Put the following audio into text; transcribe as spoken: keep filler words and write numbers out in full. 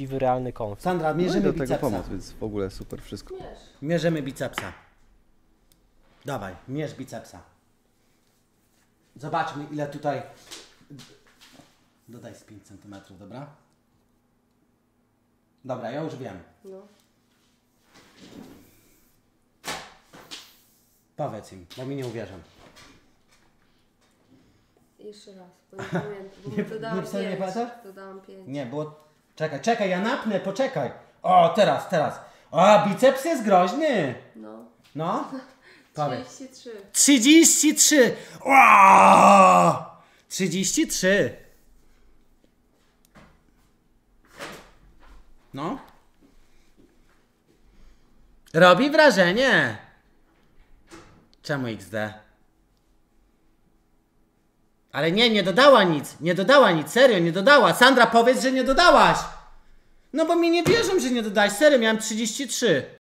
realny konflikt. Sandra, No i mierzymy do tego bicepsa. pomoc, więc w ogóle super wszystko. Mierzymy bicepsa. Dawaj, mierz bicepsa. Zobaczmy, ile tutaj... Dodaj z pięć centymetrów, dobra? Dobra, ja już wiem. No. Powiedz im, bo mi nie uwierzą. Jeszcze raz, bo nie pamiętam, bo Nie- dodałam nie wcale nie pięć. pamiętasz? Dodałam pięć. Nie, było... Czekaj, czekaj, ja napnę, poczekaj. O, teraz, teraz. O, biceps jest groźny. No. No. Powiedz. trzydzieści trzy. trzydzieści trzy. O! trzydzieści trzy. No. Robi wrażenie. Czemu iks de? Ale nie, nie dodała nic. Nie dodała nic, serio, nie dodała. Sandra, powiedz, że nie dodałaś. No bo mi nie wierzą, że nie dodałaś. Serio, miałem trzydzieści trzy.